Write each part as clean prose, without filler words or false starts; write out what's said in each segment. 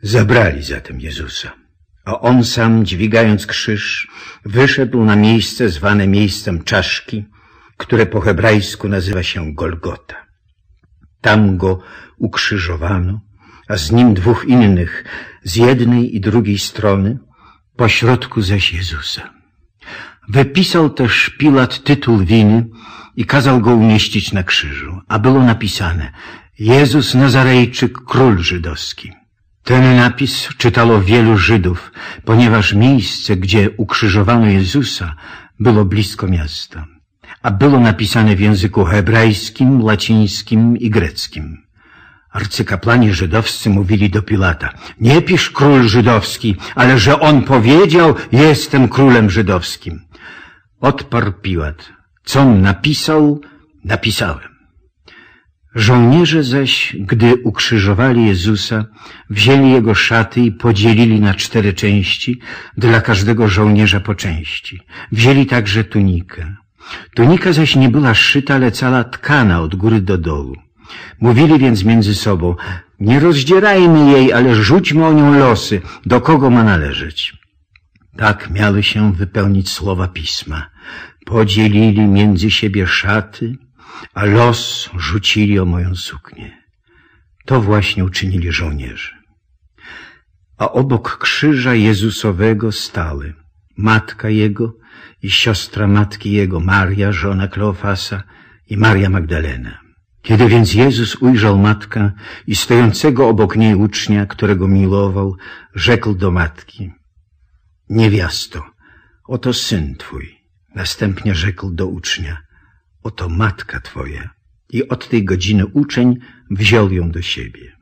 Zabrali zatem Jezusa, a On sam, dźwigając krzyż, wyszedł na miejsce zwane miejscem czaszki, które po hebrajsku nazywa się Golgota. Tam Go ukrzyżowano, a z Nim dwóch innych, z jednej i drugiej strony, pośrodku zaś Jezusa. Wypisał też Pilat tytuł winy i kazał Go umieścić na krzyżu, a było napisane: Jezus Nazarejczyk, król żydowski. Ten napis czytało wielu Żydów, ponieważ miejsce, gdzie ukrzyżowano Jezusa, było blisko miasta, a było napisane w języku hebrajskim, łacińskim i greckim. Arcykapłani żydowscy mówili do Pilata: nie pisz król żydowski, ale że on powiedział: jestem królem żydowskim. Odparł Piłat: com napisał, napisałem. Żołnierze zaś, gdy ukrzyżowali Jezusa, wzięli Jego szaty i podzielili na 4 części, dla każdego żołnierza po części. Wzięli także tunikę. Tunika zaś nie była szyta, ale cała tkana od góry do dołu. Mówili więc między sobą: nie rozdzierajmy jej, ale rzućmy o nią losy, do kogo ma należeć. Tak miały się wypełnić słowa Pisma. Podzielili między siebie szaty, a los rzucili o moją suknię. To właśnie uczynili żołnierze. A obok krzyża Jezusowego stały matka Jego i siostra matki Jego, Maria, żona Kleofasa, i Maria Magdalena. Kiedy więc Jezus ujrzał matkę i stojącego obok niej ucznia, którego miłował, rzekł do matki: niewiasto, oto syn Twój. Następnie rzekł do ucznia: oto matka Twoja. I od tej godziny uczeń wziął ją do siebie.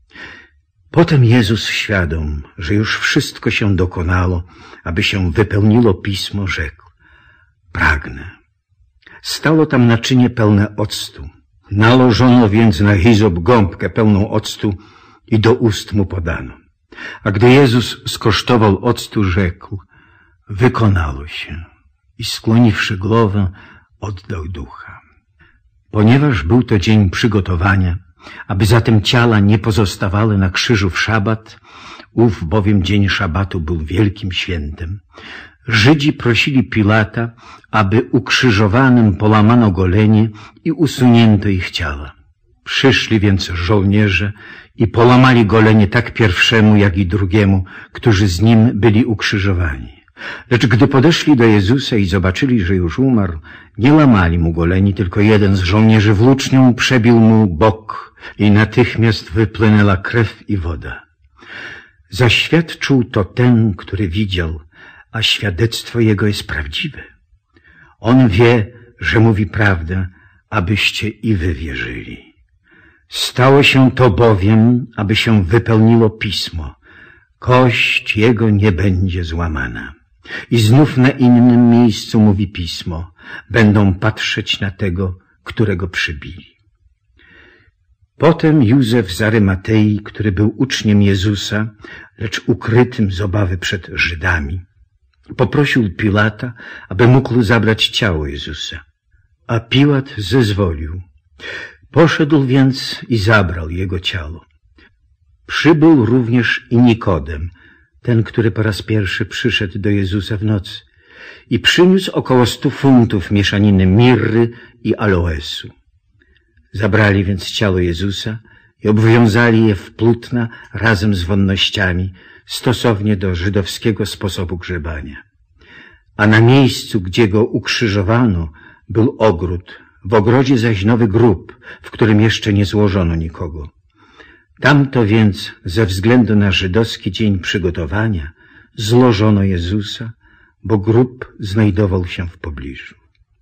Potem Jezus, świadom, że już wszystko się dokonało, aby się wypełniło Pismo, rzekł: pragnę. Stało tam naczynie pełne octu. Nałożono więc na hizop gąbkę pełną octu i do ust mu podano. A gdy Jezus skosztował octu, rzekł: wykonało się. I skłoniwszy głowę, oddał ducha. Ponieważ był to dzień przygotowania, aby zatem ciała nie pozostawały na krzyżu w szabat, ów bowiem dzień szabatu był wielkim świętem, Żydzi prosili Pilata, aby ukrzyżowanym połamano golenie i usunięto ich ciała. Przyszli więc żołnierze i połamali golenie tak pierwszemu, jak i drugiemu, którzy z nim byli ukrzyżowani. Lecz gdy podeszli do Jezusa i zobaczyli, że już umarł, nie łamali mu goleni, tylko jeden z żołnierzy włócznią przebił mu bok i natychmiast wypłynęła krew i woda. Zaświadczył to ten, który widział, a świadectwo jego jest prawdziwe. On wie, że mówi prawdę, abyście i wy wierzyli. Stało się to bowiem, aby się wypełniło Pismo: kość jego nie będzie złamana. I znów na innym miejscu mówi Pismo: będą patrzeć na tego, którego przybili. Potem Józef z Arymatei, który był uczniem Jezusa, lecz ukrytym z obawy przed Żydami, poprosił Pilata, aby mógł zabrać ciało Jezusa. A Piłat zezwolił. Poszedł więc i zabrał jego ciało. Przybył również i Nikodem, ten, który po raz pierwszy przyszedł do Jezusa w nocy, i przyniósł około 100 funtów mieszaniny mirry i aloesu. Zabrali więc ciało Jezusa i obwiązali je w płótna razem z wonnościami, stosownie do żydowskiego sposobu grzebania. A na miejscu, gdzie go ukrzyżowano, był ogród, w ogrodzie zaś nowy grób, w którym jeszcze nie złożono nikogo. Tamto więc, ze względu na żydowski dzień przygotowania, złożono Jezusa, bo grób znajdował się w pobliżu.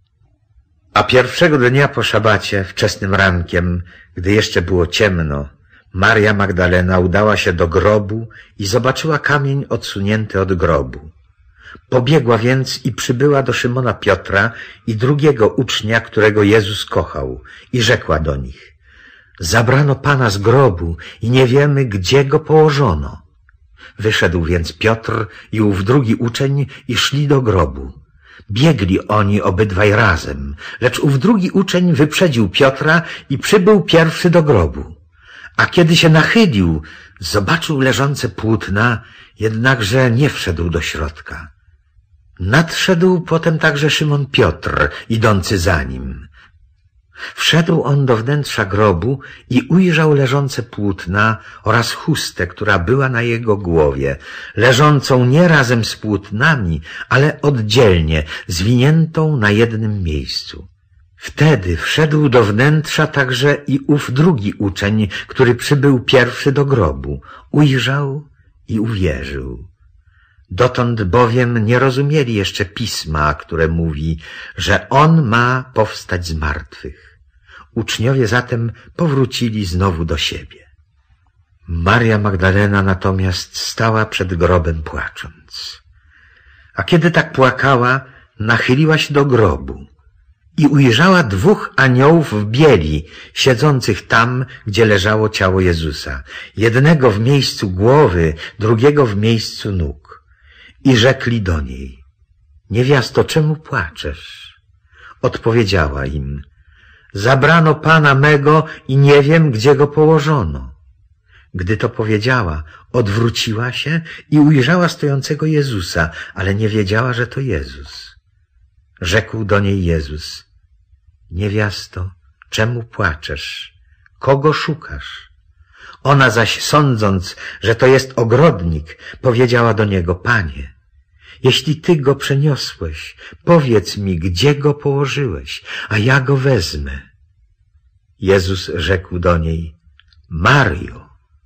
A pierwszego dnia po szabacie, wczesnym rankiem, gdy jeszcze było ciemno, Maria Magdalena udała się do grobu i zobaczyła kamień odsunięty od grobu. Pobiegła więc i przybyła do Szymona Piotra i drugiego ucznia, którego Jezus kochał, i rzekła do nich: zabrano Pana z grobu i nie wiemy, gdzie go położono. Wyszedł więc Piotr i ów drugi uczeń i szli do grobu. Biegli oni obydwaj razem, lecz ów drugi uczeń wyprzedził Piotra i przybył pierwszy do grobu. A kiedy się nachylił, Zobaczył leżące płótna, jednakże nie wszedł do środka. Nadszedł potem także Szymon Piotr, idący za nim. Wszedł on do wnętrza grobu i ujrzał leżące płótna oraz chustę, która była na jego głowie, leżącą nie razem z płótnami, ale oddzielnie, zwiniętą na jednym miejscu. Wtedy wszedł do wnętrza także i ów drugi uczeń, który przybył pierwszy do grobu. Ujrzał i uwierzył. Dotąd bowiem nie rozumieli jeszcze pisma, które mówi, że on ma powstać z martwych. Uczniowie zatem powrócili znowu do siebie. Maria Magdalena natomiast stała przed grobem płacząc. A kiedy tak płakała, nachyliła się do grobu i ujrzała dwóch aniołów w bieli, siedzących tam, gdzie leżało ciało Jezusa. Jednego w miejscu głowy, drugiego w miejscu nóg. I rzekli do niej: niewiasto, czemu płaczesz? Odpowiedziała im: zabrano Pana mego i nie wiem, gdzie go położono. Gdy to powiedziała, odwróciła się i ujrzała stojącego Jezusa, ale nie wiedziała, że to Jezus. Rzekł do niej Jezus: niewiasto, czemu płaczesz? Kogo szukasz? Ona zaś, sądząc, że to jest ogrodnik, powiedziała do niego: Panie, jeśli Ty go przeniosłeś, powiedz mi, gdzie go położyłeś, a ja go wezmę. Jezus rzekł do niej: Mario.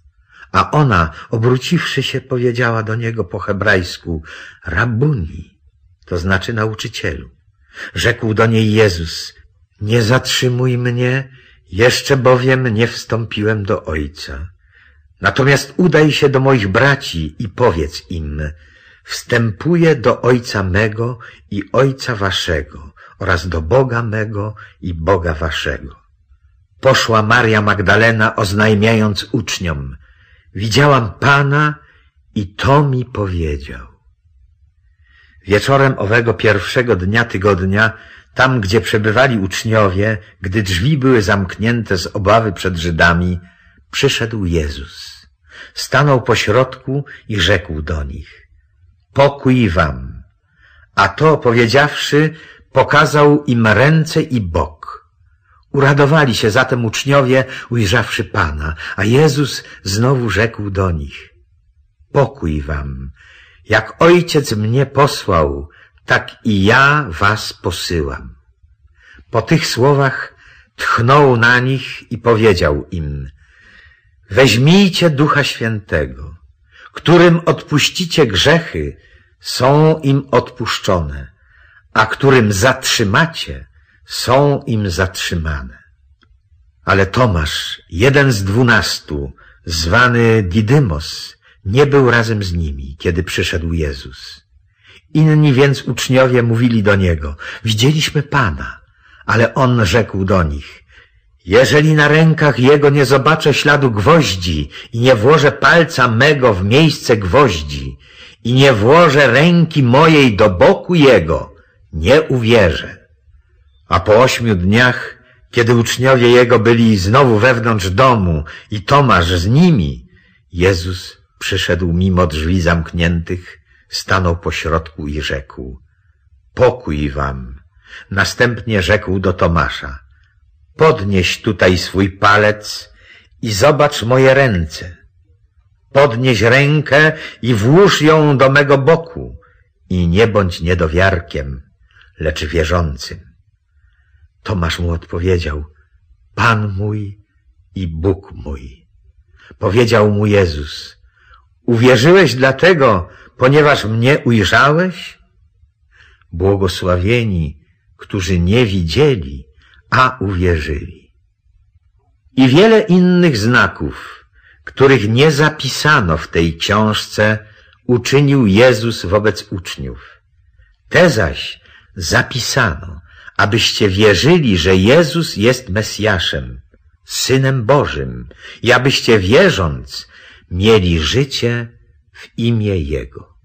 A ona, obróciwszy się, powiedziała do niego po hebrajsku: Rabuni, to znaczy nauczycielu. Rzekł do niej Jezus: nie zatrzymuj mnie, jeszcze bowiem nie wstąpiłem do Ojca. Natomiast udaj się do moich braci i powiedz im: wstępuję do Ojca mego i Ojca waszego oraz do Boga mego i Boga waszego. Poszła Maria Magdalena, oznajmiając uczniom: widziałam Pana i to mi powiedział. Wieczorem owego pierwszego dnia tygodnia, tam gdzie przebywali uczniowie, gdy drzwi były zamknięte z obawy przed Żydami, przyszedł Jezus. Stanął pośrodku i rzekł do nich: pokój wam. A to powiedziawszy, pokazał im ręce i bok. Uradowali się zatem uczniowie, ujrzawszy Pana, a Jezus znowu rzekł do nich: pokój wam. Jak Ojciec mnie posłał, tak i ja was posyłam. Po tych słowach tchnął na nich i powiedział im: weźmijcie Ducha Świętego. Którym odpuścicie grzechy, są im odpuszczone, a którym zatrzymacie, są im zatrzymane. Ale Tomasz, jeden z 12, zwany Didymos, nie był razem z nimi, kiedy przyszedł Jezus. Inni więc uczniowie mówili do Niego: widzieliśmy Pana. Ale On rzekł do nich: jeżeli na rękach Jego nie zobaczę śladu gwoździ i nie włożę palca mego w miejsce gwoździ i nie włożę ręki mojej do boku Jego, nie uwierzę. A po 8 dniach, kiedy uczniowie Jego byli znowu wewnątrz domu i Tomasz z nimi, Jezus przyszedł mimo drzwi zamkniętych, stanął pośrodku i rzekł: pokój wam. Następnie rzekł do Tomasza: podnieś tutaj swój palec i zobacz moje ręce. Podnieś rękę i włóż ją do mego boku i nie bądź niedowiarkiem, lecz wierzącym. Tomasz mu odpowiedział: Pan mój i Bóg mój. Powiedział mu Jezus: uwierzyłeś dlatego, ponieważ mnie ujrzałeś? Błogosławieni, którzy nie widzieli, a uwierzyli. I wiele innych znaków, których nie zapisano w tej książce, uczynił Jezus wobec uczniów. Te zaś zapisano, abyście wierzyli, że Jezus jest Mesjaszem, Synem Bożym, i abyście wierząc mieli życie w imię Jego.